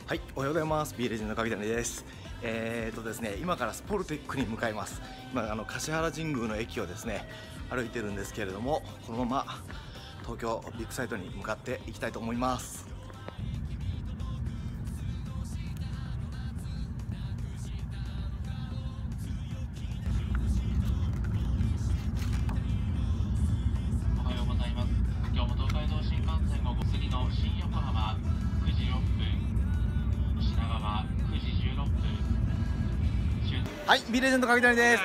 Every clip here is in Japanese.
はい、おはようございます。B レジェンドの影谷です。ですね、今からスポルテックに向かいます。今橿原神宮の駅をですね歩いてるんですけれども、このまま東京ビッグサイトに向かっていきたいと思います。 おはようございます。今日も東海道新幹線の次の新横浜9時6分、品川9時16分。 はい、B レジェンド影谷です。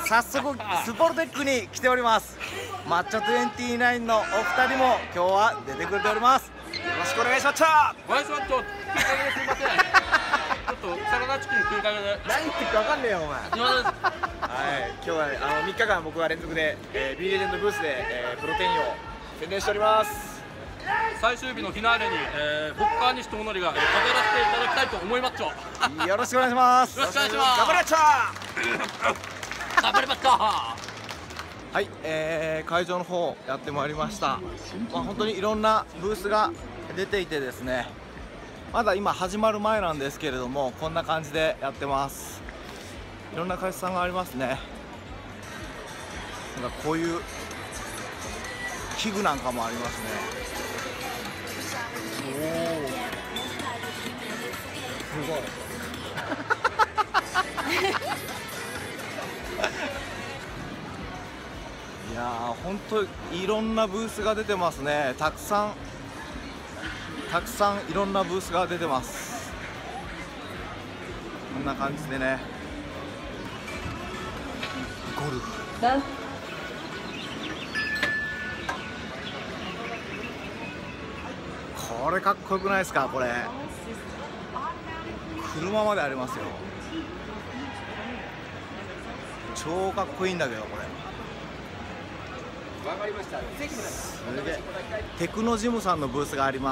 早速スポルテックに来ております。抹茶29のお二人も今日は出てくれております。よろしくお願いします。 ご挨拶はちょっと食いかけですみません。ちょっとサラダチキン食いかけで。 何言ってるか分かんねえよお前。 すみません。 はい、今日は3日間僕は連続で、B レジェンドブースで、プロテインを宣伝しております。 最終日のフィナーレに、僕川西智則が、飾らせていただきたいと思います。 よろしくお願いします。 よろしくお願いします。 頑張れちゃ頑張りました。 はい、会場の方やってまいりました。本当にいろんなブースが出ていてですね、まだ今始まる前なんですけれども、こんな感じでやってます。いろんな会社さんがありますね。なんかこういう器具なんかもありますね。おお、すごいいやー、本当いろんなブースが出てますね。たくさんいろんなブースが出てます。こんな感じでね、ゴルフ、これかっこよくないですか。これ車までありますよ。超かっこいいんだけど、これ分かりました。ぜひ皆さんすげえ。テクノジムさんのブースがあります。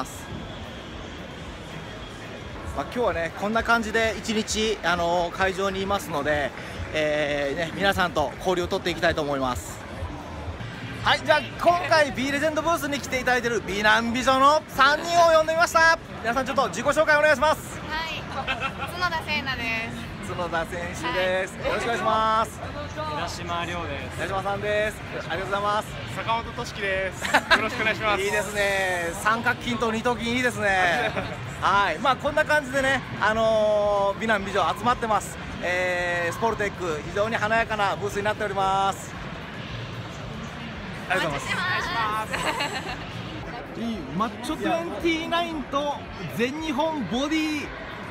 今日はねこんな感じで一日会場にいますので、皆さんと交流を取っていきたいと思います。はい、じゃあ今回 B レジェンドブースに来ていただいている美男美女の3人を呼んでみました。皆さんちょっと自己紹介お願いします。 はい、角田聖奈です。 角田選手です、よろしくお願いします。 浦島亮です。 寺島さんです。ありがとうございます。 坂本俊樹です。よろしくお願いします。 いいですね。三角筋と二頭筋いいですね。はい、こんな感じでね、美男美女集まってます。スポルテック非常に華やかなブースになっております。ありがとうございます。いいマッチョ29と全日本ボディ。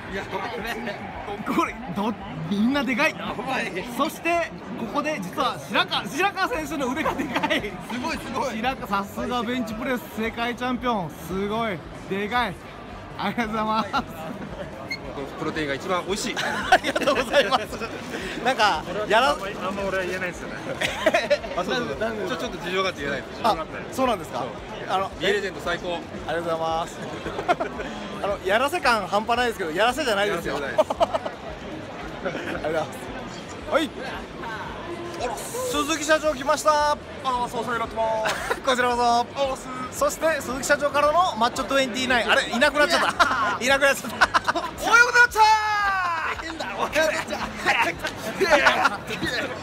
これみんなでかい。そしてここで実は白川選手の腕がでかい。すごいさすがベンチプレス世界チャンピオン、すごいでかい。ありがとうございます。 プロテインが一番美味しい。 ありがとうございます。なんかあんま俺は言えないですよね。ちょっと事情があって言えないです。 あ、そうなんですか。 B レジェンド最高。 ありがとうございます。やらせ感半端ないですけど、やらせじゃないですよ。ありがとうございます。はい。鈴木社長来ました。 そうになってます。 こちらこそ。そして鈴木社長からのマッチョ29。あれ、いなくなっちゃった。いなくなっちゃった。おはようございました。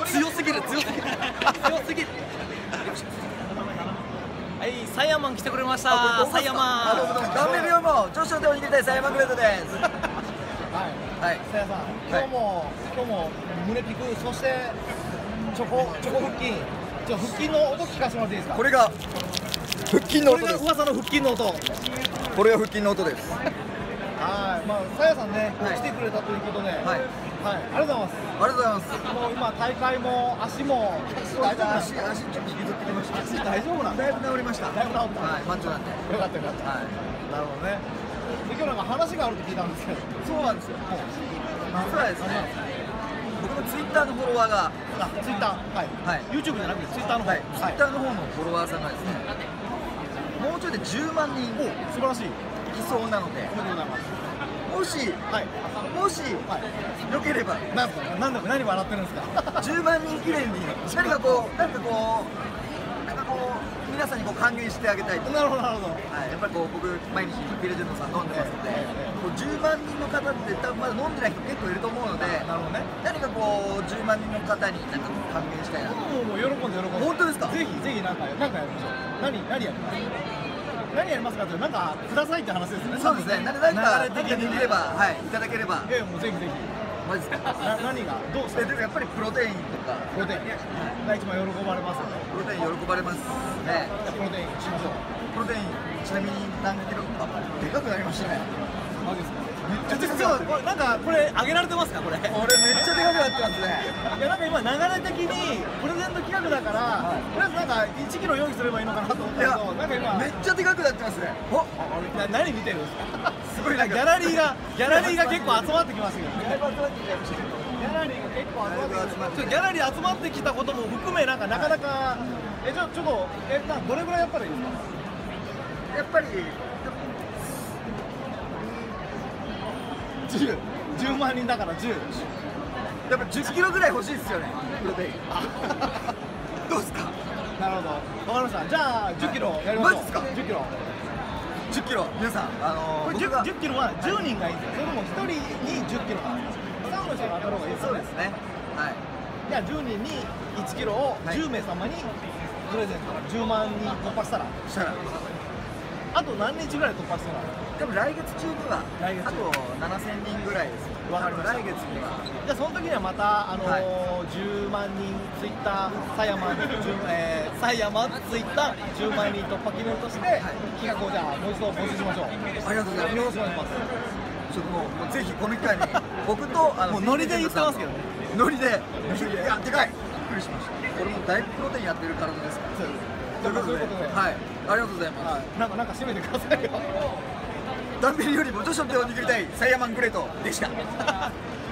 強すぎる。はい、サイヤマン来てくれました。サイヤマン。 ダンベルよりも女子の手を握りたいサイヤマングレードです。 はい、さやさん、今日も胸ピク、そしてチョコ腹筋。腹筋の音聞かせてもらっていいですか。 これが腹筋の音です。 噂の腹筋の音。 これが腹筋の音です。 はい、さやさんね、来てくれたということで、はい、ありがとうございます。 ありがとうございます。 もう今大会も足も大丈夫なんですか。 足ちょっと引きずってきました。 足大丈夫なんですか。 だいぶ治りました。 だいぶ治った。 はい、マッチョなんで。 よかった。 はい。 なるほどね。で、今日なんか話があると聞いたんですけど。 そうなんですよ。実はですね、僕のツイッターのフォロワーが、 ツイッター、はい、YouTube じゃなくてツイッターの方、 ツイッターの方のフォロワーさんがですね、もうちょいで10万人素晴らしい。 いそうなので、 おめでとうございます。 もしよければ、 何笑ってるんですか。 10万人記念に何かこう皆皆さんにこう還元してあげたいと。 なるほどなるほど。 はい、やっぱりこう僕毎日ビレジェンドさん飲んでますので、こう10万人の方って多分まだ飲んでない人結構いると思うので、 なるほどね。 何かこう10万人の方になんか還元したいな。 もう喜んで喜んで。 本当ですか？ ぜひぜひなんかやりましょう。何やります？何やりますかってなんかくださいって話ですね。 そうですね。何かできればはいいただければ。 もうぜひぜひ。 マジですか？ 何がどうですか？ でもやっぱりプロテインとか。 プロテインが一番喜ばれますよね。 プロテイン喜ばれますね。 プロテインしましょう。 プロテインちなみに何キロ？でかくなりましたね。 マジですか？めっちゃでかくなんかこれ上げられてますかこれ？ これめっちゃでかくなってますね。 いやなんか今流れ的にプレゼント企画だから、とりあえずなんか1キロ用意すればいいのかなと思ったけど、なんか今めっちゃでかくなってますね。お、 何見てるんですか？ すごいなんかギャラリーが結構集まってきますけど。ギャラリーが結構集まってきて、ギャラリー集まってきたことも含めなんかなかなかちょっとどれぐらいやったらいいですか？ やっぱり 10万人だから10。 やっぱ10キロぐらい欲しいですよね。プロテイン。どうですか？ なるほど。わかりました。じゃあ10キロやりましょう。 マジですか 10キロ。 10キロ皆さんこれ僕が 10キロは10人がいいんですよ。それとも1人に10キロなんですよ。3の人が当たる方がいいですよね。 そうですね。はい。 じゃあ10人に1キロを10名様にプレゼント。10万人突破したら。 したらあと何日ぐらいで突破したら。 多分来月中には来月あと7000人ぐらいですよ。 わかりました。 来月にはじゃあその時にはまた10万人ツイッター狭山ツイッター10万人突破記念として企画をじゃあもう一度募集しましょう。 ありがとうございます。 よろしくお願いします。 ちょっともうぜひこの機会に僕ともうノリで言ってますけどね。 ノリでいやでかい。びっくりしました。俺もだいぶプロテインやってる体ですから。ということで、はい、ありがとうございます。 なんか締めてくださいよ。 ダンベルよりも女子の手を握りたいサイヤマングレートでした。